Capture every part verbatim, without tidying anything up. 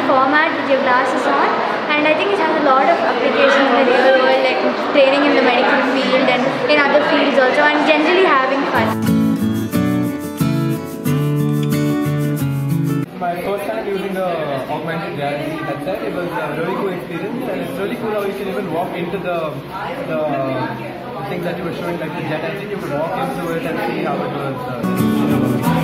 format with your glasses on, and I think it has a lot of application in the real world, like training in the medical field and in other fields also, and generally having fun. My first time using the augmented reality headset, it was a really cool experience, and it's really cool how you can even walk into the the, the things that you were showing, like the jet engine. You could walk into it and see how it was. Uh,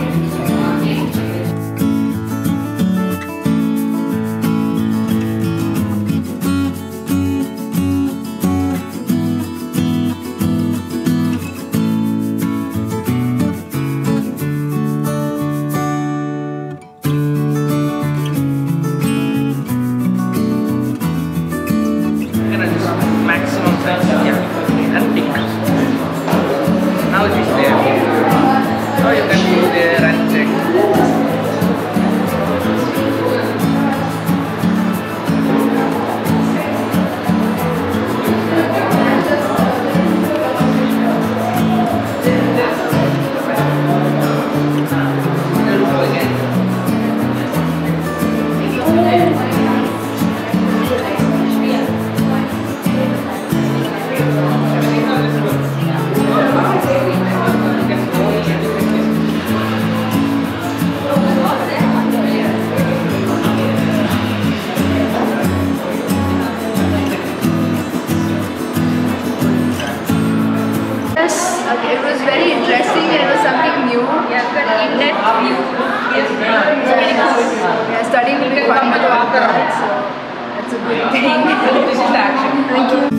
maximum size, yeah, and pick. Now it is there. Now you can go there and check. Okay, it was very interesting. It was something new. Yeah, got an in-depth view. Yes, it's very good. Yeah, studying will be fun with our so that's a good thing. This is the action. Thank you.